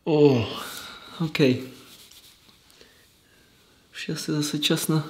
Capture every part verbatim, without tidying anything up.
Oh, OK. Už je asi zase čas na,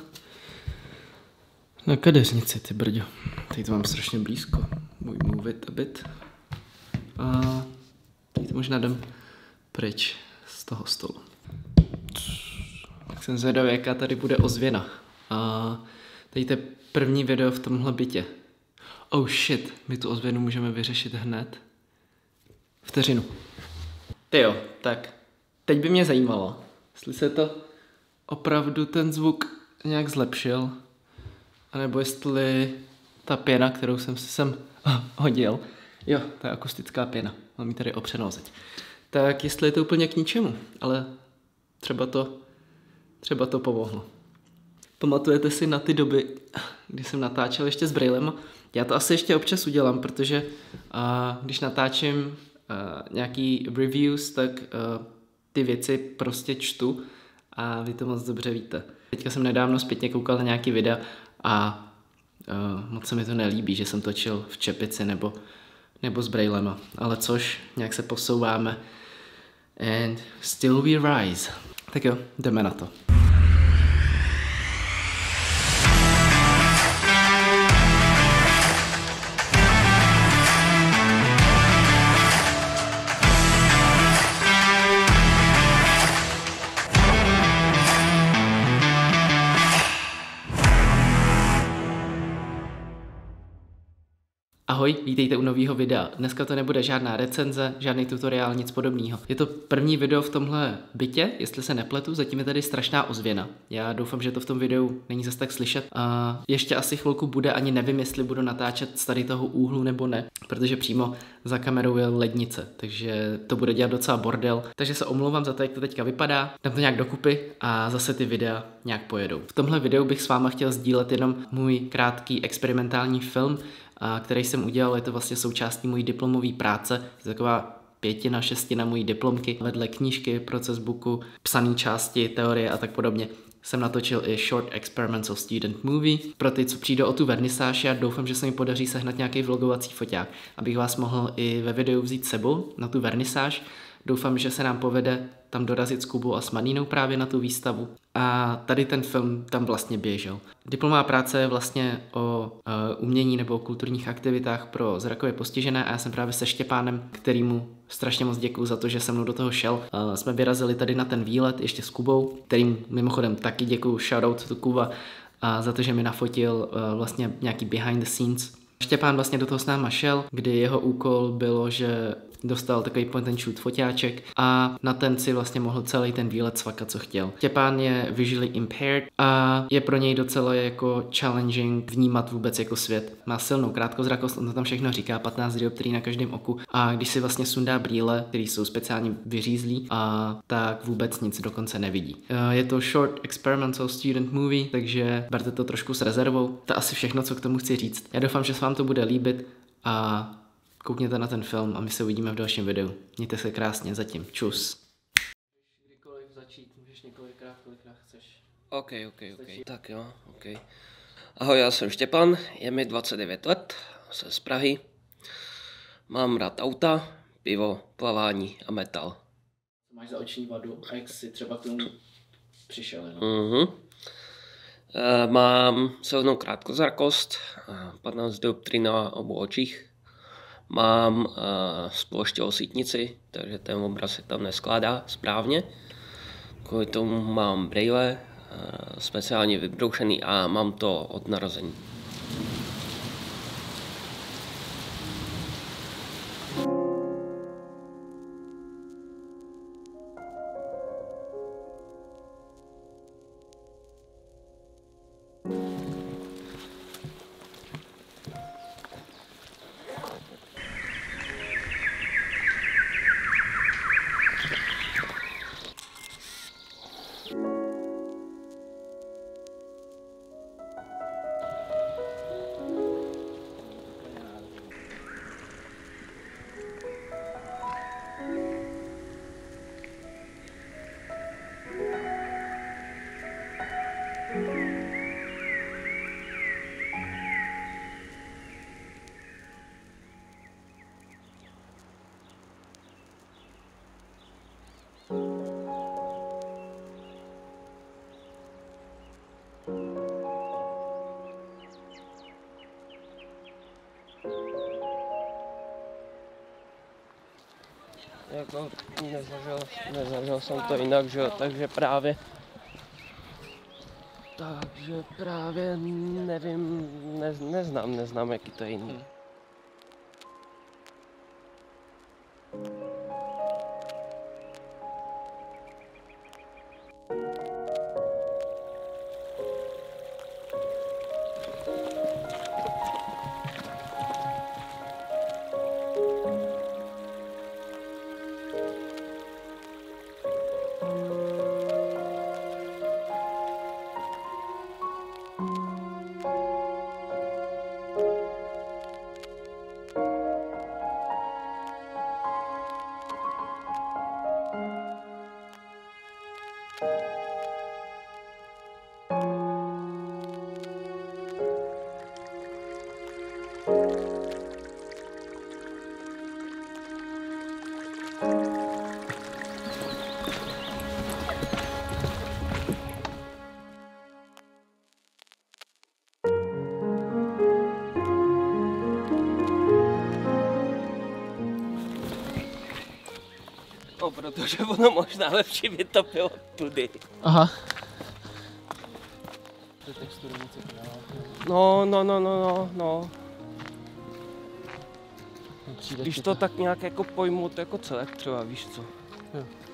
na kadeřnici, ty brďo. Teď to mám strašně blízko. Můj move it a bit. A teď to možná dám pryč z toho stolu. Tak jsem zvědavý, jaká tady bude ozvěna. A tady to je první video v tomhle bytě. Oh shit, my tu ozvěnu můžeme vyřešit hned. Vteřinu. Tyjo, tak teď by mě zajímalo, jestli se to opravdu ten zvuk nějak zlepšil, anebo jestli ta pěna, kterou jsem si sem hodil, jo, to je akustická pěna, mám ji tady opřenou zeď, tak jestli je to úplně k ničemu, ale třeba to, třeba to pomohlo. Pamatujete si na ty doby, kdy jsem natáčel ještě s braillem? Já to asi ještě občas udělám, protože uh, když natáčím uh, nějaký reviews, tak uh, ty věci prostě čtu a vy to moc dobře víte. Teďka jsem nedávno zpětně koukal na nějaký videa a uh, moc se mi to nelíbí, že jsem točil v čepici nebo, nebo s braillema, ale což, nějak se posouváme and still we rise. Tak jo, jdeme na to. Ahoj, vítejte u nového videa. Dneska to nebude žádná recenze, žádný tutoriál, nic podobného. Je to první video v tomhle bytě, jestli se nepletu, zatím je tady strašná ozvěna. Já doufám, že to v tom videu není zase tak slyšet. A ještě asi chvilku bude, ani nevím, jestli budu natáčet z tady toho úhlu nebo ne, protože přímo za kamerou je lednice, takže to bude dělat docela bordel. Takže se omlouvám za to, jak to teďka vypadá. Dám to nějak dokupy a zase ty videa nějak pojedou. V tomhle videu bych s váma chtěl sdílet jenom můj krátký experimentální film, a který jsem udělal, je to vlastně součástí mojí diplomové práce, je to taková pětina, šestina mojí diplomky, vedle knížky, proces booku, psané části, teorie a tak podobně. Jsem natočil i Short Experimental Student Movie. Pro ty, co přijdou o tu vernisáž, já doufám, že se mi podaří sehnat nějaký vlogovací foťák, abych vás mohl i ve videu vzít sebou na tu vernisáž. Doufám, že se nám povede tam dorazit s Kubou a s Manínou právě na tu výstavu. A tady ten film tam vlastně běžel. Diplomová práce je vlastně o uh, umění nebo o kulturních aktivitách pro zrakově postižené a já jsem právě se Štěpánem, kterýmu strašně moc děkuju za to, že se mnou do toho šel. Uh, jsme vyrazili tady na ten výlet ještě s Kubou, kterým mimochodem taky děkuju, shoutout to Kuba, a za to, že mi nafotil uh, vlastně nějaký behind the scenes. Štěpán vlastně do toho s náma šel, kdy jeho úkol bylo, že dostal takový point and shoot foťáček a na ten si vlastně mohl celý ten výlet svakat, co chtěl. Štěpán je visually impaired a je pro něj docela jako challenging vnímat vůbec jako svět. Má silnou krátkozrakost, on to tam všechno říká, patnáct dioptrií na každém oku a když si vlastně sundá brýle, které jsou speciálně vyřízlí, a tak vůbec nic dokonce nevidí. Je to Short Experimental Student Movie, takže berte to trošku s rezervou. To je asi všechno, co k tomu chci říct. Já doufám, že se vám to bude líbit a koukněte na ten film a my se uvidíme v dalším videu. Mějte se krásně, zatím. Čus. Kdykoliv začít, můžeš několikrát, kolikrát chceš. OK, OK, OK. Tak jo, OK. Ahoj, já jsem Štěpán, je mi dvacet devět let, jsem z Prahy. Mám rád auta, pivo, plavání a metal. Máš za oční vadu a jak jsi třeba k tomu přišel, no? Uh-huh. E, mám silnou krátkozrakost, patnáct dioptrií na obou očích. Mám uh, sploštělou sítnici, takže ten obraz se tam neskládá správně. Kvůli tomu mám brejle, uh, speciálně vybroušený a mám to od narození. jako nezažil, nezažil jsem to jinak, že jo, takže právě takže právě nevím, ne, neznám, neznám, jaký to je jiný. Hmm. No, protože ono možná lepší vytopilo tudy. Aha. No, no, no, no, no, no. Když to tak nějak jako pojmu, to jako celek třeba, víš co? Jo.